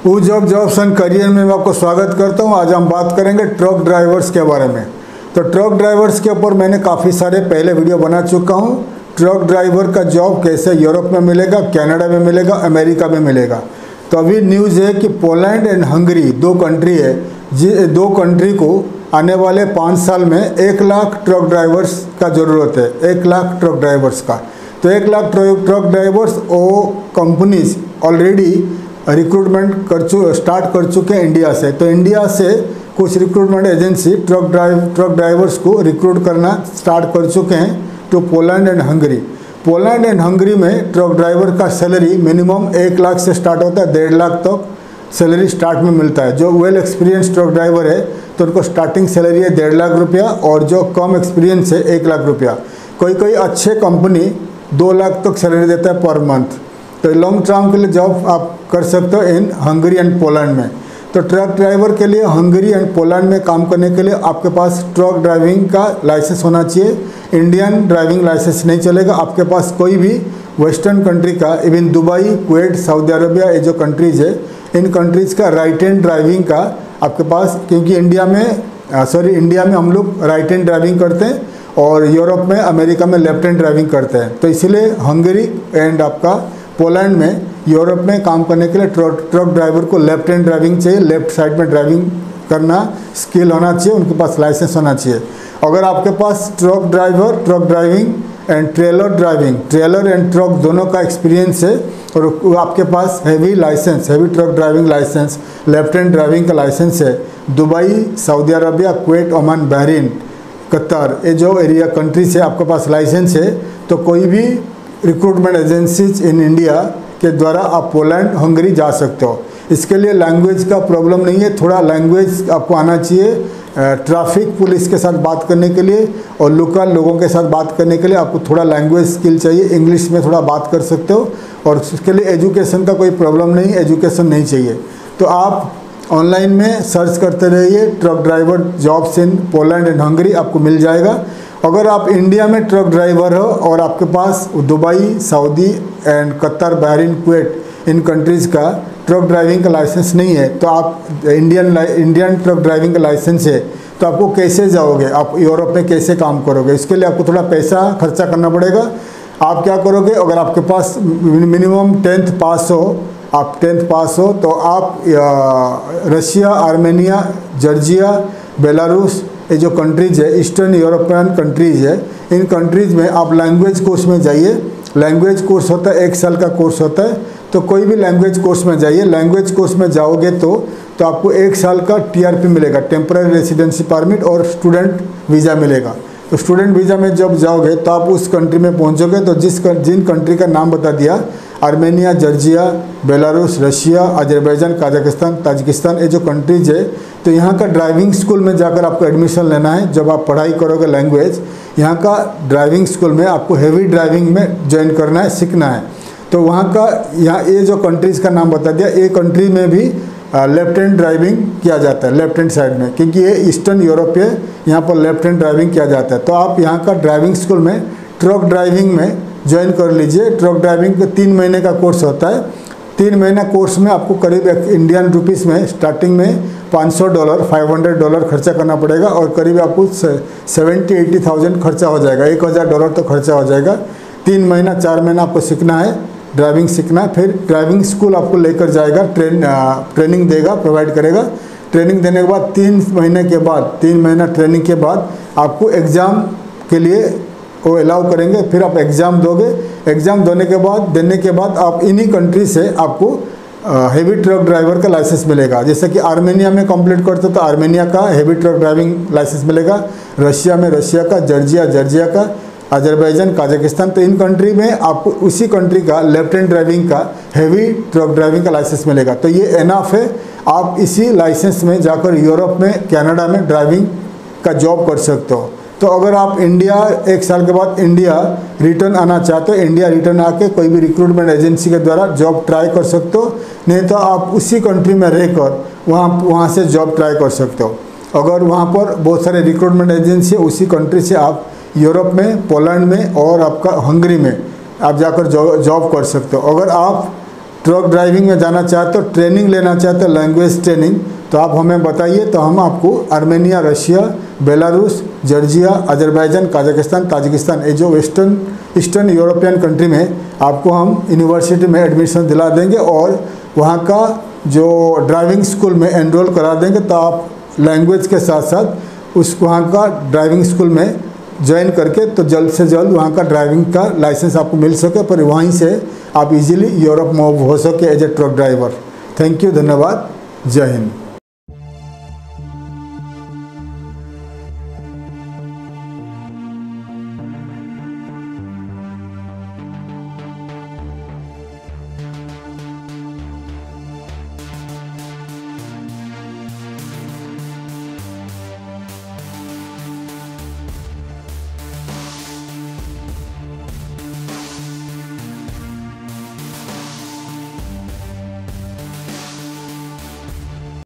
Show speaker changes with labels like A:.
A: Jobs and career में मैं आपको स्वागत करता हूं। आज हम बात करेंगे ट्रक ड्राइवर्स के बारे में। तो ट्रक ड्राइवर्स के ऊपर मैंने काफ़ी सारे पहले वीडियो बना चुका हूं। ट्रक ड्राइवर का जॉब कैसे यूरोप में मिलेगा, कनाडा में मिलेगा, अमेरिका में मिलेगा। तो अभी न्यूज़ है कि पोलैंड एंड हंगरी दो कंट्री है, दो कंट्री को आने वाले 5 साल में 1 लाख ट्रक ड्राइवर्स का ज़रूरत है। 1 लाख ट्रक ड्राइवर्स का। तो 1 लाख ट्रक ड्राइवर्स वो कंपनीज ऑलरेडी रिक्रूटमेंट स्टार्ट कर चुके हैं इंडिया से। तो इंडिया से कुछ रिक्रूटमेंट एजेंसी ट्रक ड्राइवर्स को रिक्रूट करना स्टार्ट कर चुके हैं to Poland and Hungary. Poland and Hungary में ट्रक ड्राइवर का सैलरी मिनिमम 1 लाख से स्टार्ट होता है, 1.5 लाख तक सैलरी स्टार्ट में मिलता है। जो वेल एक्सपीरियंस ट्रक ड्राइवर है तो उनको स्टार्टिंग सैलरी है 1.5 लाख रुपया, और जो कम एक्सपीरियंस है 1 लाख रुपया। कोई अच्छे कंपनी 2 लाख तक सैलरी देता है पर मंथ। तो लॉन्ग टर्म के लिए जॉब आप कर सकते हो इन हंगरी एंड पोलैंड में। तो ट्रक ड्राइवर के लिए हंगरी एंड पोलैंड में काम करने के लिए आपके पास ट्रक ड्राइविंग का लाइसेंस होना चाहिए। इंडियन ड्राइविंग लाइसेंस नहीं चलेगा। आपके पास कोई भी वेस्टर्न कंट्री का, even Dubai, Kuwait, Saudi Arabia, ये जो कंट्रीज़ है इन कंट्रीज़ का राइट हैंड ड्राइविंग का आपके पास, क्योंकि इंडिया में हम लोग राइट हैंड ड्राइविंग करते हैं और यूरोप में, अमेरिका में लेफ्ट हैंड ड्राइविंग करते हैं। तो इसीलिए हंगरी एंड आपका पोलैंड में, यूरोप में काम करने के लिए ट्रक ड्राइवर को लेफ्ट हैंड ड्राइविंग चाहिए, लेफ्ट साइड में ड्राइविंग करना स्किल होना चाहिए, उनके पास लाइसेंस होना चाहिए। अगर आपके पास truck driving and trailer and truck दोनों का एक्सपीरियंस है और आपके पास heavy truck driving licence, left hand driving का लाइसेंस है, Dubai, Saudi Arabia, Kuwait, Oman, Bahrain, Qatar, ये जो एरिया कंट्री से आपके पास लाइसेंस है, तो कोई भी रिक्रूटमेंट एजेंसीज इन इंडिया के द्वारा आप पोलैंड, हंगरी जा सकते हो। इसके लिए लैंग्वेज का प्रॉब्लम नहीं है, थोड़ा लैंग्वेज आपको आना चाहिए। ट्रैफिक पुलिस के साथ बात करने के लिए और लोकल लोगों के साथ बात करने के लिए आपको थोड़ा लैंग्वेज स्किल चाहिए। इंग्लिश में थोड़ा बात कर सकते हो और उसके लिए एजुकेशन का कोई प्रॉब्लम नहीं, एजुकेशन नहीं चाहिए। तो आप ऑनलाइन में सर्च करते रहिए truck driver jobs in Poland and Hungary, आपको मिल जाएगा। अगर आप इंडिया में ट्रक ड्राइवर हो और आपके पास Dubai, Saudi and Qatar, Bahrain, Kuwait इन कंट्रीज़ का ट्रक ड्राइविंग का लाइसेंस नहीं है, तो आप इंडियन ट्रक ड्राइविंग का लाइसेंस है, तो आपको कैसे जाओगे, आप यूरोप में कैसे काम करोगे? इसके लिए आपको थोड़ा पैसा खर्चा करना पड़ेगा। आप क्या करोगे, अगर आपके पास मिनिमम 10th पास हो, आप 10th पास हो तो आप रशिया, आर्मेनिया, जॉर्जिया, बेलारूस, ये जो कंट्रीज़ है, ईस्टर्न यूरोपियन कंट्रीज़ है, इन कंट्रीज़ में आप लैंग्वेज कोर्स में जाइए। लैंग्वेज कोर्स होता है, 1 साल का कोर्स होता है। तो कोई भी लैंग्वेज कोर्स में जाइए। लैंग्वेज कोर्स में जाओगे तो आपको 1 साल का TRP मिलेगा, टेम्पररी रेसिडेंसी परमिट, और स्टूडेंट वीज़ा मिलेगा। तो स्टूडेंट वीज़ा में जब जाओगे तो आप उस कंट्री में पहुंचोगे तो जिन कंट्री का नाम बता दिया, Armenia, Georgia, Belarus, Russia, Azerbaijan, Kazakhstan, Tajikistan, ये जो कंट्रीज है, तो यहाँ का ड्राइविंग स्कूल में जाकर आपको एडमिशन लेना है। जब आप पढ़ाई करोगे लैंग्वेज, यहाँ का ड्राइविंग स्कूल में आपको हैवी ड्राइविंग में ज्वाइन करना है, सीखना है। तो वहाँ का, यहाँ ये जो कंट्रीज़ का नाम बता दिया, ये कंट्री में भी लेफ्ट हैंड ड्राइविंग किया जाता है, लेफ्ट हैंड साइड में, क्योंकि ये ईस्टर्न यूरोप है, यहाँ पर लेफ्ट हैंड ड्राइविंग किया जाता है। तो आप यहाँ का ड्राइविंग स्कूल में ट्रक ड्राइविंग में ज्वाइन कर लीजिए। ट्रक ड्राइविंग का 3 महीने का कोर्स होता है। 3 महीना कोर्स में आपको करीब इंडियन रुपीज़ में स्टार्टिंग में $500 $500 खर्चा करना पड़ेगा, और करीब आपको 70-80,000 खर्चा हो जाएगा, $1,000 तो खर्चा हो जाएगा। 3 महीना 4 महीना आपको सीखना है, ड्राइविंग सीखना है। फिर ड्राइविंग स्कूल आपको लेकर जाएगा, ट्रेनिंग देगा, प्रोवाइड करेगा। ट्रेनिंग देने के बाद 3 महीना ट्रेनिंग के बाद आपको एग्ज़ाम के लिए वो अलाउ करेंगे। फिर आप एग्ज़ाम दोगे। एग्ज़ाम देने के बाद आप इन्हीं कंट्री से आपको हेवी ट्रक ड्राइवर का लाइसेंस मिलेगा। जैसे कि आर्मेनिया में कंप्लीट करते तो आर्मेनिया का हेवी ट्रक ड्राइविंग लाइसेंस मिलेगा, रशिया में रशिया का, जॉर्जिया का, अजरबैजान, कजाकिस्तान, तो इन कंट्री में आपको उसी कंट्री का लेफ्ट हैंड ड्राइविंग का हेवी ट्रक ड्राइविंग का लाइसेंस मिलेगा। तो ये एनफ है, आप इसी लाइसेंस में जाकर यूरोप में, कनाडा में ड्राइविंग का जॉब कर सकते हो। तो अगर आप इंडिया 1 साल के बाद इंडिया रिटर्न आना चाहते हो, इंडिया रिटर्न आके कोई भी रिक्रूटमेंट एजेंसी के द्वारा जॉब ट्राई कर सकते हो, नहीं तो आप उसी कंट्री में रहकर वहाँ से जॉब ट्राई कर सकते हो। अगर वहाँ पर बहुत सारे रिक्रूटमेंट एजेंसी है, उसी कंट्री से आप यूरोप में, पोलैंड में और आपका हंगरी में आप जाकर जॉब कर सकते हो। अगर आप ट्रक ड्राइविंग में जाना चाहते हो, ट्रेनिंग लेना चाहते हो, लैंग्वेज ट्रेनिंग, तो आप हमें बताइए, तो हम आपको Armenia, Russia, Belarus, Georgia, Azerbaijan, Kazakhstan, Tajikistan, ये जो ईस्टर्न यूरोपियन कंट्री में आपको हम यूनिवर्सिटी में एडमिशन दिला देंगे और वहाँ का जो ड्राइविंग स्कूल में एनरोल करा देंगे, तो आप लैंग्वेज के साथ साथ उस वहाँ का ड्राइविंग स्कूल में ज्वाइन करके तो जल्द से जल्द वहाँ का ड्राइविंग का लाइसेंस आपको मिल सके, पर वहीं से आप इजीली यूरोप मूव हो सके as a truck driver. Thank you, धन्यवाद, जय हिंद।